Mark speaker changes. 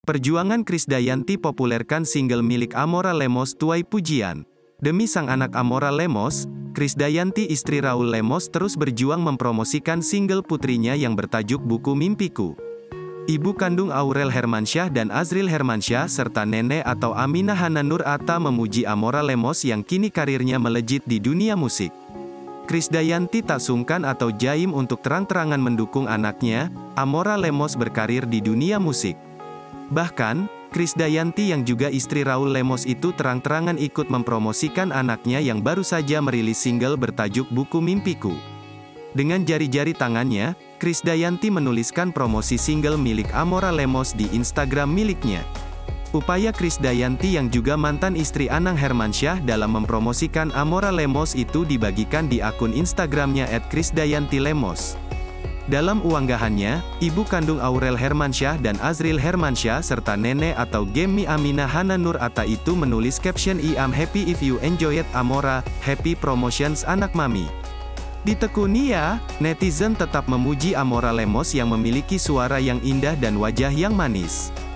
Speaker 1: Perjuangan Krisdayanti populerkan single milik Amora Lemos tuai pujian. Demi sang anak Amora Lemos, Krisdayanti istri Raul Lemos terus berjuang mempromosikan single putrinya yang bertajuk Buku Mimpiku. Ibu kandung Aurel Hermansyah dan Azril Hermansyah serta nenek atau Aminah Hana Nur Atta memuji Amora Lemos yang kini karirnya melejit di dunia musik. Krisdayanti tak sungkan atau jaim untuk terang-terangan mendukung anaknya, Amora Lemos berkarir di dunia musik. Bahkan, Krisdayanti yang juga istri Raul Lemos itu terang-terangan ikut mempromosikan anaknya yang baru saja merilis single bertajuk Buku Mimpiku. Dengan jari-jari tangannya, Krisdayanti menuliskan promosi single milik Amora Lemos di Instagram miliknya. Upaya Krisdayanti yang juga mantan istri Anang Hermansyah dalam mempromosikan Amora Lemos itu dibagikan di akun Instagramnya @krisdayantilemos. Dalam unggahannya, ibu kandung Aurel Hermansyah dan Azril Hermansyah serta nenek atau Gemmi Aminah Hana Nur Atta itu menulis caption "I'm happy if you enjoyed Amora, happy promotions anak mami." Ditekuni ya, netizen tetap memuji Amora Lemos yang memiliki suara yang indah dan wajah yang manis.